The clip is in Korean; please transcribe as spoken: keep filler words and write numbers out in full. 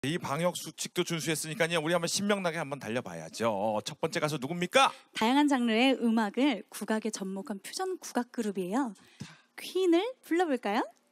이 방역 수칙도 준수했으니까요. 우리 한번 신명나게 한번 달려봐야죠. 첫 번째 가수 누굽니까? 다양한 장르의 음악을 국악에 접목한 퓨전 국악 그룹이에요. 퀸을 불러볼까요?